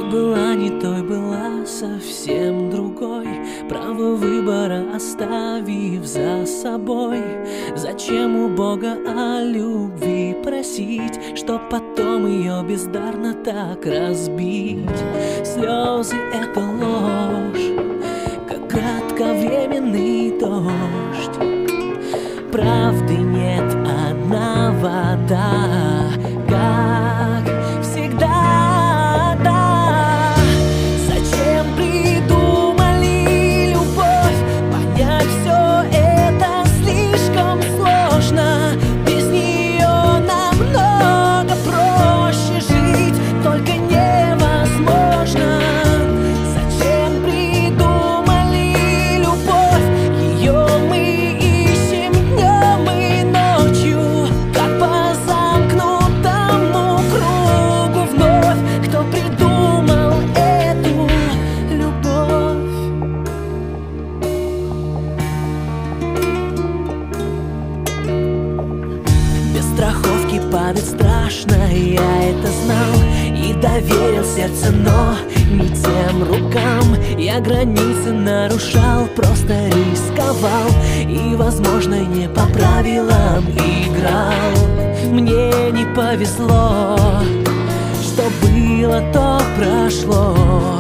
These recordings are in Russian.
была не той, была совсем другой, право выбора оставив за собой. Зачем у Бога о любви просить, чтоб потом ее бездарно так разбить? Слезы — это ложь, как кратковременный дождь. Правды нет, одна вода, как всегда, да. Зачем придумали любовь? Понять все это слишком сложно. Без нее намного проще жить, только невозможно. Зачем придумали любовь? Ее мы ищем днем и ночью, как по замкнутому кругу вновь. Кто придумал эту любовь? Без страховки падать страшно, я это знал и доверил сердце, но не тем рукам. Я границы нарушал, просто рисковал и, возможно, не по правилам играл. Мне не повезло, что было, то прошло.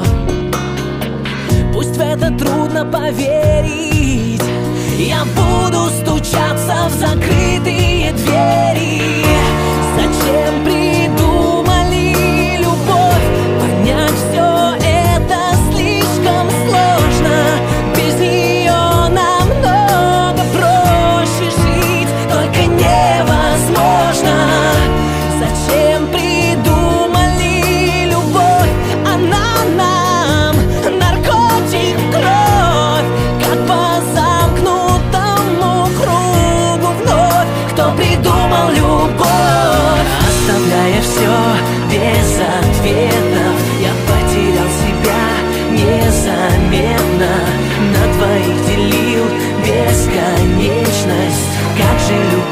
Пусть в это трудно поверить, я буду стучаться в закрытые двери. Зачем придумали любовь? Понять все это слишком сложно. Без нее намного проще жить, только невозможно. Зачем придумали любовь? Она нам наркотик в кровь, как по замкнутому кругу вновь. Кто придумал любовь? Оставляя все без ответов, я потерял себя незаметно. На двоих делил бесконечность. Как же любовь?